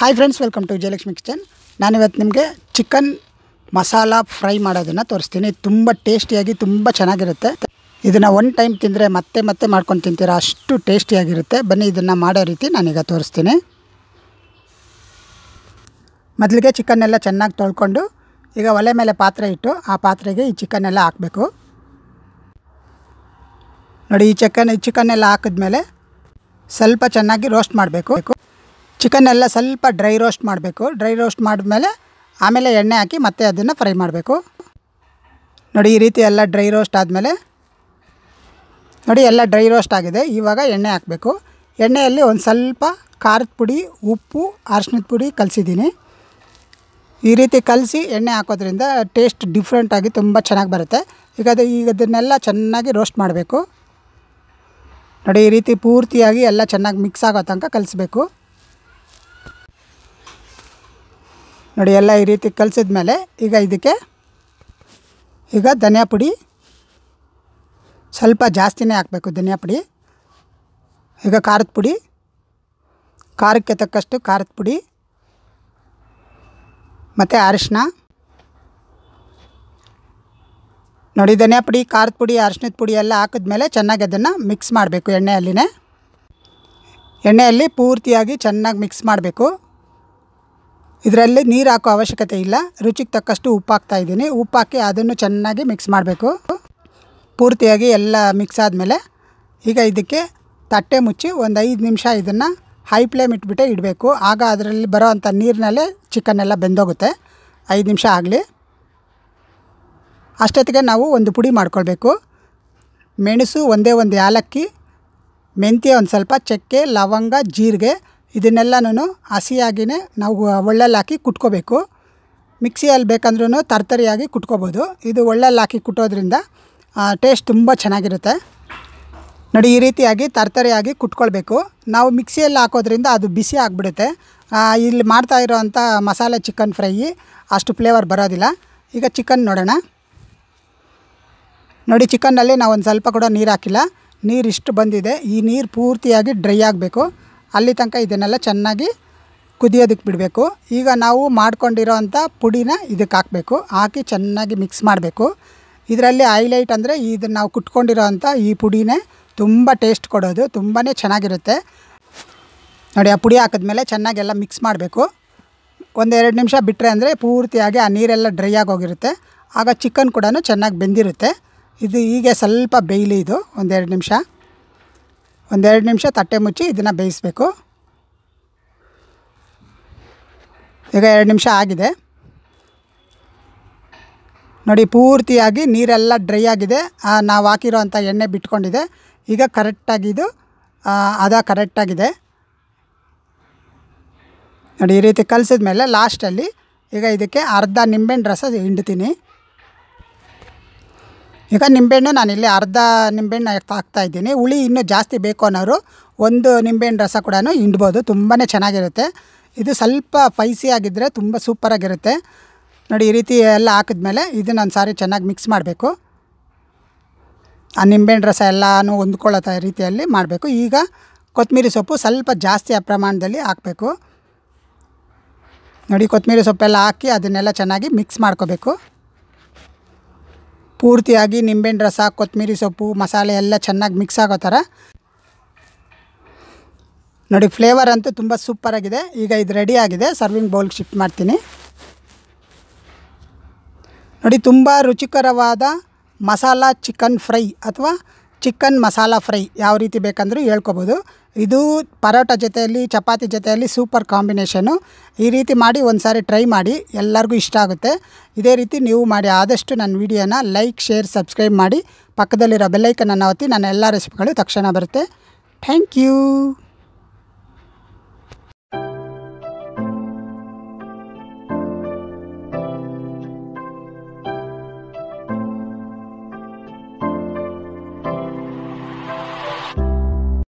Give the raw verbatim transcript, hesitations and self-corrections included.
Hi friends, welcome to Jayalakshmi kitchen. ನಾನಿವತ್ತು ನಿಮಗೆ chicken masala fry ಮಾಡೋದನ್ನು ತೋರಿಸ್ತೀನಿ. ತುಂಬ ಟೇಸ್ಟಿಯಾಗಿ ತುಂಬ ಚೆನ್ನಾಗಿರುತ್ತೆ. ಇದನ್ನು ಒನ್ ಟೈಮ್ ತಿಂದರೆ ಮತ್ತೆ ಮತ್ತೆ ಮಾಡ್ಕೊಂಡು ತಿಂತೀರಾ, ಅಷ್ಟು ಟೇಸ್ಟಿಯಾಗಿರುತ್ತೆ. ಬನ್ನಿ ಇದನ್ನು ಮಾಡೋ ರೀತಿ ನಾನೀಗ ತೋರಿಸ್ತೀನಿ. ಮೊದಲಿಗೆ ಚಿಕನ್ನೆಲ್ಲ ಚೆನ್ನಾಗಿ ತೊಳ್ಕೊಂಡು ಈಗ ಒಲೆ ಮೇಲೆ ಪಾತ್ರೆ ಇಟ್ಟು ಆ ಪಾತ್ರೆಗೆ ಈ ಚಿಕನ್ನೆಲ್ಲ ಹಾಕಬೇಕು. ನೋಡಿ, ಈ ಚಿಕನ್ ಈ ಚಿಕನ್ನೆಲ್ಲ ಹಾಕಿದ್ಮೇಲೆ ಸ್ವಲ್ಪ ಚೆನ್ನಾಗಿ ರೋಸ್ಟ್ ಮಾಡಬೇಕು. ಚಿಕನ್ನೆಲ್ಲ ಸ್ವಲ್ಪ ಡ್ರೈ ರೋಸ್ಟ್ ಮಾಡಬೇಕು. ಡ್ರೈ ರೋಸ್ಟ್ ಮಾಡಿದ್ಮೇಲೆ ಆಮೇಲೆ ಎಣ್ಣೆ ಹಾಕಿ ಮತ್ತೆ ಅದನ್ನು ಫ್ರೈ ಮಾಡಬೇಕು. ನೋಡಿ, ಈ ರೀತಿ ಎಲ್ಲ ಡ್ರೈ ರೋಸ್ಟ್ ಆದಮೇಲೆ ನೋಡಿ ಎಲ್ಲ ಡ್ರೈ ರೋಸ್ಟ್ ಆಗಿದೆ. ಇವಾಗ ಎಣ್ಣೆ ಹಾಕಬೇಕು. ಎಣ್ಣೆಯಲ್ಲಿ ಒಂದು ಸ್ವಲ್ಪ ಖಾರದ ಪುಡಿ, ಉಪ್ಪು, ಅರಿಶಿಣದ ಪುಡಿ ಕಲಸಿದ್ದೀನಿ. ಈ ರೀತಿ ಕಲಸಿ ಎಣ್ಣೆ ಹಾಕೋದ್ರಿಂದ ಟೇಸ್ಟ್ ಡಿಫ್ರೆಂಟಾಗಿ ತುಂಬ ಚೆನ್ನಾಗಿ ಬರುತ್ತೆ. ಈಗ ಅದು ಈಗ ಅದನ್ನೆಲ್ಲ ಚೆನ್ನಾಗಿ ರೋಸ್ಟ್ ಮಾಡಬೇಕು. ನೋಡಿ, ಈ ರೀತಿ ಪೂರ್ತಿಯಾಗಿ ಎಲ್ಲ ಚೆನ್ನಾಗಿ ಮಿಕ್ಸ್ ಆಗೋ ತನಕ ಕಲಿಸ್ಬೇಕು. ನೋಡಿ, ಎಲ್ಲ ಈ ರೀತಿ ಕಲಿಸಿದ್ಮೇಲೆ ಈಗ ಇದಕ್ಕೆ ಈಗ ಧನಿಯಾ ಪುಡಿ ಸ್ವಲ್ಪ ಜಾಸ್ತಿನೇ ಹಾಕಬೇಕು. ಧನಿಯಾ ಪುಡಿ, ಈಗ ಖಾರದ ಪುಡಿ, ಖಾರಕ್ಕೆ ತಕ್ಕಷ್ಟು ಖಾರದ ಪುಡಿ ಮತ್ತು ಅರಿಶಿನ. ನೋಡಿ, ಧನಿಯಾ ಪುಡಿ, ಖಾರದ ಪುಡಿ, ಅರಿಶಿನದ ಪುಡಿ ಎಲ್ಲ ಹಾಕಿದ್ಮೇಲೆ ಚೆನ್ನಾಗಿ ಅದನ್ನು ಮಿಕ್ಸ್ ಮಾಡಬೇಕು. ಎಣ್ಣೆಯಲ್ಲಿನೇ ಎಣ್ಣೆಯಲ್ಲಿ ಪೂರ್ತಿಯಾಗಿ ಚೆನ್ನಾಗಿ ಮಿಕ್ಸ್ ಮಾಡಬೇಕು. ಇದರಲ್ಲಿ ನೀರು ಹಾಕೋ ಅವಶ್ಯಕತೆ ಇಲ್ಲ. ರುಚಿಗೆ ತಕ್ಕಷ್ಟು ಉಪ್ಪು ಹಾಕ್ತಾಯಿದ್ದೀನಿ. ಉಪ್ಪು ಹಾಕಿ ಅದನ್ನು ಚೆನ್ನಾಗಿ ಮಿಕ್ಸ್ ಮಾಡಬೇಕು. ಪೂರ್ತಿಯಾಗಿ ಎಲ್ಲ ಮಿಕ್ಸ್ ಆದಮೇಲೆ ಈಗ ಇದಕ್ಕೆ ತಟ್ಟೆ ಮುಚ್ಚಿ ಒಂದು ಐದು ನಿಮಿಷ ಇದನ್ನು ಹೈ ಫ್ಲೇಮ್ ಇಟ್ಬಿಟ್ಟೆ ಇಡಬೇಕು. ಆಗ ಅದರಲ್ಲಿ ಬರೋ ಅಂಥ ನೀರಿನಲ್ಲೇ ಚಿಕನ್ನೆಲ್ಲ ಬೆಂದೋಗುತ್ತೆ. ಐದು ನಿಮಿಷ ಆಗಲಿ. ಅಷ್ಟೊತ್ತಿಗೆ ನಾವು ಒಂದು ಪುಡಿ ಮಾಡ್ಕೊಳ್ಬೇಕು. ಮೆಣಸು ಒಂದೇ ಒಂದು ಏಲಕ್ಕಿ, ಮೆಂತ್ಯ ಒಂದು ಸ್ವಲ್ಪ, ಚಕ್ಕೆ, ಲವಂಗ, ಜೀರಿಗೆ ಇದನ್ನೆಲ್ಲನೂ ಹಸಿಯಾಗಿಯೇ ನಾವು ಒಳ್ಳೆಲ್ಲಿ ಹಾಕಿ ಕುಟ್ಕೋಬೇಕು. ಮಿಕ್ಸಿಯಲ್ಲಿ ಬೇಕಂದ್ರೂ ತರ್ತರಿಯಾಗಿ ಕುಟ್ಕೋಬೋದು. ಇದು ಒಳ್ಳೆಲ್ಲಿ ಹಾಕಿ ಕುಟ್ಟೋದ್ರಿಂದ ಟೇಸ್ಟ್ ತುಂಬ ಚೆನ್ನಾಗಿರುತ್ತೆ. ನೋಡಿ, ಈ ರೀತಿಯಾಗಿ ತರ್ತರಿಯಾಗಿ ಕುಟ್ಕೊಳ್ಬೇಕು. ನಾವು ಮಿಕ್ಸಿಯಲ್ಲಿ ಹಾಕೋದ್ರಿಂದ ಅದು ಬಿಸಿ ಆಗಿಬಿಡುತ್ತೆ. ಇಲ್ಲಿ ಮಾಡ್ತಾ ಇರೋವಂಥ ಮಸಾಲೆ ಚಿಕನ್ ಫ್ರೈ ಅಷ್ಟು ಫ್ಲೇವರ್ ಬರೋದಿಲ್ಲ. ಈಗ ಚಿಕನ್ ನೋಡೋಣ. ನೋಡಿ, ಚಿಕನ್ನಲ್ಲಿ ನಾವು ಒಂದು ಸ್ವಲ್ಪ ಕೂಡ ನೀರು ಹಾಕಿಲ್ಲ. ನೀರು ಇಷ್ಟು ಬಂದಿದೆ. ಈ ನೀರು ಪೂರ್ತಿಯಾಗಿ ಡ್ರೈ ಆಗಬೇಕು. ಅಲ್ಲಿ ತನಕ ಇದನ್ನೆಲ್ಲ ಚೆನ್ನಾಗಿ ಕುದಿಯೋದಕ್ಕೆ ಬಿಡಬೇಕು. ಈಗ ನಾವು ಮಾಡ್ಕೊಂಡಿರೋ ಅಂಥ ಪುಡಿನ ಇದಕ್ಕೆ ಹಾಕಬೇಕು. ಹಾಕಿ ಚೆನ್ನಾಗಿ ಮಿಕ್ಸ್ ಮಾಡಬೇಕು. ಇದರಲ್ಲಿ ಹೈಲೈಟ್ ಅಂದರೆ ಇದನ್ನು ನಾವು ಕುಟ್ಕೊಂಡಿರೋ ಅಂಥ ಈ ಪುಡಿನೇ ತುಂಬ ಟೇಸ್ಟ್ ಕೊಡೋದು. ತುಂಬಾ ಚೆನ್ನಾಗಿರುತ್ತೆ. ನೋಡಿ, ಆ ಪುಡಿ ಹಾಕಿದ್ಮೇಲೆ ಚೆನ್ನಾಗೆಲ್ಲ ಮಿಕ್ಸ್ ಮಾಡಬೇಕು. ಒಂದೆರಡು ನಿಮಿಷ ಬಿಟ್ಟರೆ ಅಂದರೆ ಪೂರ್ತಿಯಾಗಿ ಆ ನೀರೆಲ್ಲ ಡ್ರೈ ಆಗೋಗಿರುತ್ತೆ. ಆಗ ಚಿಕನ್ ಕೂಡ ಚೆನ್ನಾಗಿ ಬೆಂದಿರುತ್ತೆ. ಇದು ಹೀಗೆ ಸ್ವಲ್ಪ ಬೇಯಲಿ. ಇದು ಒಂದೆರಡು ನಿಮಿಷ ಒಂದೆರಡು ನಿಮಿಷ ತಟ್ಟೆ ಮುಚ್ಚಿ ಇದನ್ನು ಬೇಯಿಸಬೇಕು. ಈಗ ಎರಡು ನಿಮಿಷ ಆಗಿದೆ. ನೋಡಿ, ಪೂರ್ತಿಯಾಗಿ ನೀರೆಲ್ಲ ಡ್ರೈ ಆಗಿದೆ. ನಾವು ಹಾಕಿರೋ ಅಂಥ ಎಣ್ಣೆ ಬಿಟ್ಕೊಂಡಿದೆ. ಈಗ ಕರೆಕ್ಟಾಗಿದು ಅದ ಕರೆಕ್ಟಾಗಿದೆ. ನೋಡಿ, ಈ ರೀತಿ ಕಲಿಸಿದ್ಮೇಲೆ ಲಾಸ್ಟಲ್ಲಿ ಈಗ ಇದಕ್ಕೆ ಅರ್ಧ ನಿಂಬೆಹಣ್ಣು ರಸ ಹಿಂಡ್ತೀನಿ. ಈಗ ನಿಂಬೆಹಣ್ಣು ನಾನಿಲ್ಲಿ ಅರ್ಧ ನಿಂಬೆಹಣ್ಣು ಹಾಕ್ತಾಯಿದ್ದೀನಿ. ಹುಳಿ ಇನ್ನೂ ಜಾಸ್ತಿ ಬೇಕು ಅನ್ನೋರು ಒಂದು ನಿಂಬೆಹಣ್ಣು ರಸ ಕೂಡ ಹಿಂಡ್ಬೋದು. ತುಂಬಾ ಚೆನ್ನಾಗಿರುತ್ತೆ. ಇದು ಸ್ವಲ್ಪ ಸ್ಪೈಸಿ ಆಗಿದ್ದರೆ ತುಂಬ ಸೂಪರಾಗಿರುತ್ತೆ. ನೋಡಿ, ಈ ರೀತಿ ಎಲ್ಲ ಹಾಕಿದ್ಮೇಲೆ ಇದನ್ನು ಒಂದು ಸಾರಿ ಚೆನ್ನಾಗಿ ಮಿಕ್ಸ್ ಮಾಡಬೇಕು. ಆ ನಿಂಬೆಹಣ್ಣು ರಸ ಎಲ್ಲನೂ ಹೊಂದ್ಕೊಳ್ಳೋ ರೀತಿಯಲ್ಲಿ ಮಾಡಬೇಕು. ಈಗ ಕೊತ್ತಂಬರಿ ಸೊಪ್ಪು ಸ್ವಲ್ಪ ಜಾಸ್ತಿ ಪ್ರಮಾಣದಲ್ಲಿ ಹಾಕಬೇಕು. ನೋಡಿ, ಕೊತ್ತಂಬರಿ ಸೊಪ್ಪೆಲ್ಲ ಹಾಕಿ ಅದನ್ನೆಲ್ಲ ಚೆನ್ನಾಗಿ ಮಿಕ್ಸ್ ಮಾಡ್ಕೋಬೇಕು. ಪೂರ್ತಿಯಾಗಿ ನಿಂಬೆಹಣ್ಣು ರಸ, ಕೊತ್ತಂಬರಿ ಸೊಪ್ಪು, ಮಸಾಲೆ ಎಲ್ಲ ಚೆನ್ನಾಗಿ ಮಿಕ್ಸ್ ಆಗೋ ಥರ. ನೋಡಿ, ಫ್ಲೇವರ್ ಅಂತೂ ತುಂಬ ಸೂಪರಾಗಿದೆ. ಈಗ ಇದು ರೆಡಿ ಆಗಿದೆ. ಸರ್ವಿಂಗ್ ಬೌಲ್ಗೆ ಶಿಫ್ಟ್ ಮಾಡ್ತೀನಿ. ನೋಡಿ, ತುಂಬ ರುಚಿಕರವಾದ ಮಸಾಲ ಚಿಕನ್ ಫ್ರೈ ಅಥವಾ ಚಿಕನ್ ಮಸಾಲ ಫ್ರೈ ಯಾವ ರೀತಿ ಬೇಕಂದ್ರೂ ಹೇಳ್ಕೊಬೋದು. ಇದು ಪರೋಟ ಜೊತೆಯಲ್ಲಿ, ಚಪಾತಿ ಜೊತೆಯಲ್ಲಿ ಸೂಪರ್ ಕಾಂಬಿನೇಷನು. ಈ ರೀತಿ ಮಾಡಿ ಒಂದು ಸಾರಿ ಟ್ರೈ ಮಾಡಿ, ಎಲ್ಲರಿಗೂ ಇಷ್ಟ ಆಗುತ್ತೆ. ಇದೇ ರೀತಿ ನೀವು ಮಾಡಿ. ಆದಷ್ಟು ನನ್ನ ವಿಡಿಯೋನ ಲೈಕ್, ಶೇರ್, ಸಬ್ಸ್ಕ್ರೈಬ್ ಮಾಡಿ. ಪಕ್ಕದಲ್ಲಿರೋ ಬೆಲ್ಲೈಕನನ್ನು ಒತ್ತಿ ನನ್ನ ಎಲ್ಲ ರೆಸಿಪಿಗಳು ತಕ್ಷಣ ಬರುತ್ತೆ. Thank you.